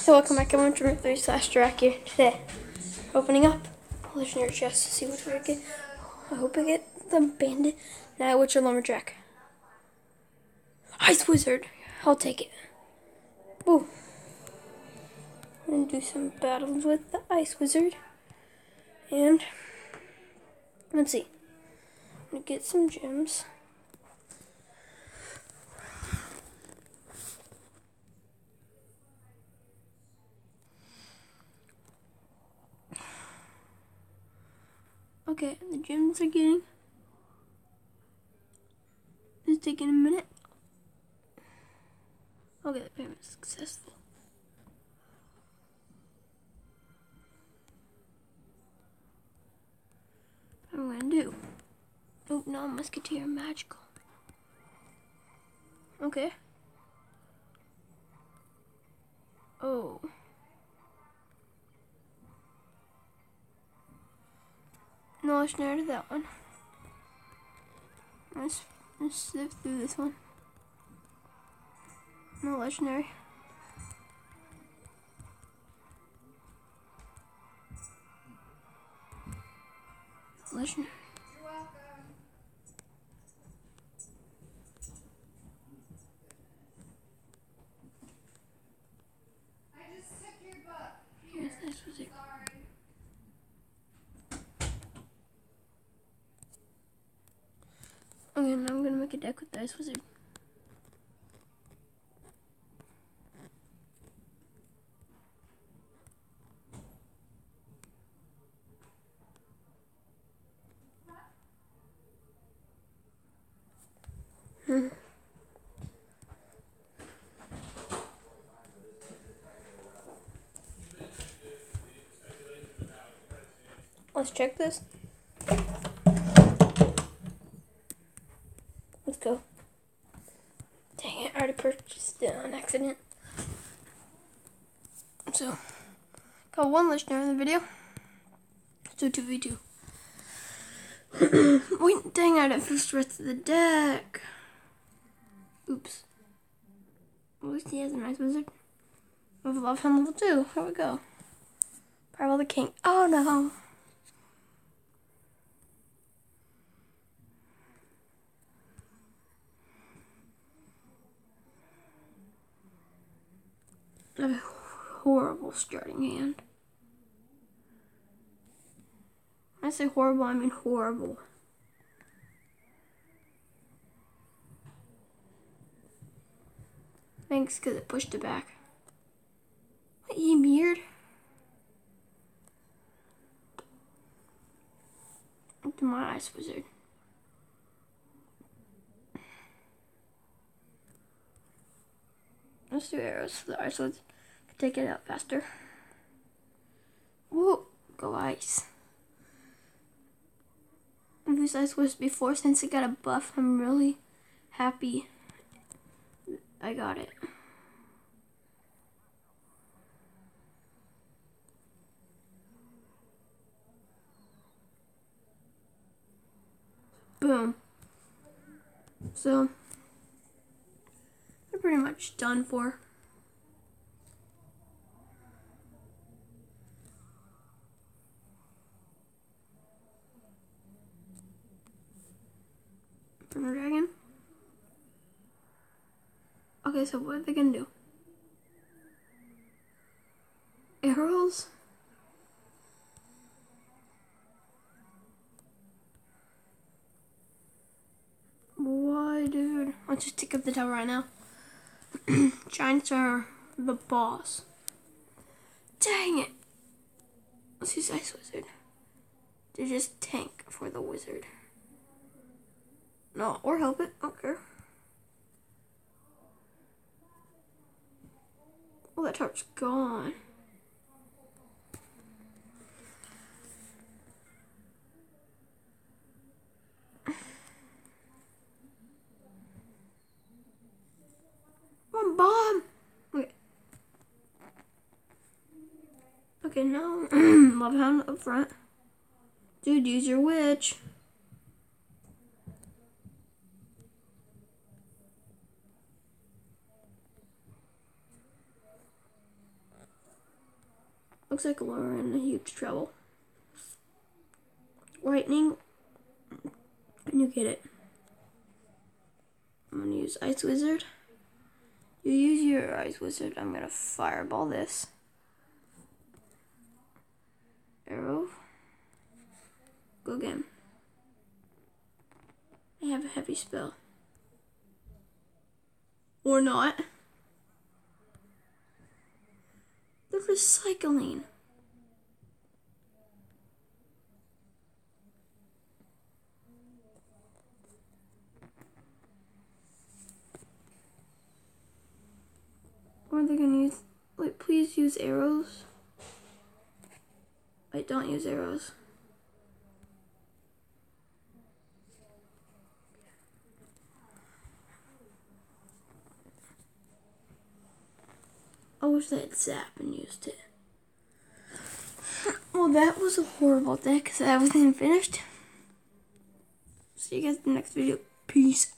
So welcome back everyone to Room 3 slash Dracula today. Opening up legendary chest to see what we get. I hope I get the bandit, Night Witch, or lumberjack. Ice wizard. I'll take it. Ooh. I'm gonna do some battles with the ice wizard. And let's see. I'm gonna get some gems. Okay, the gems are getting. It's taking a minute. Okay, the payment is successful. What am I gonna do? Oh no, musketeer magical. Okay. Oh. No legendary to that one. Let's sift through this one. No legendary. Legendary. You're welcome. I just took your book. Here. Yes, this was it. Sorry. Okay, now I'm gonna make a deck with the ice wizard. Let's check this. Let's go. Dang it, I already purchased it on accident. So, got one listener in the video. So 2v2. Wait, dang, I didn't finish the rest of the deck. Oops. At least he has a nice wizard. With love hand level 2. Here we go. Powerball the king. Oh no. A horrible starting hand. When I say horrible, I mean horrible. Thanks, because it pushed it back. What, you mirrored? Into my ice wizard. Let's do arrows so the ice wizard can take it out faster. Whoa, go ice. I've used ice wizard before since it got a buff. I'm really happy I got it. Boom. So, we're pretty much done for. From a dragon. Okay, so what are they gonna do? Arrows? Why, dude? Let's just take up the tower right now. Giants are the boss. Dang it! Let's use Ice Wizard to just tank for the wizard. No, or help it. I don't care. Oh, that tower's gone. Bomb! Okay. Okay, now Love Hound up front. Dude, use your witch. Looks like we're in a huge trouble. Lightning. Can you get it? I'm gonna use Ice Wizard. You use your Ice Wizard. I'm gonna fireball this. Arrow. Go again. I have a heavy spell. Or not. They're recycling. Or are they gonna use, like, please use arrows? Wait, don't use arrows. I wish they had zap and used it. Well, that was a horrible day because I wasn't finished. See you guys in the next video. Peace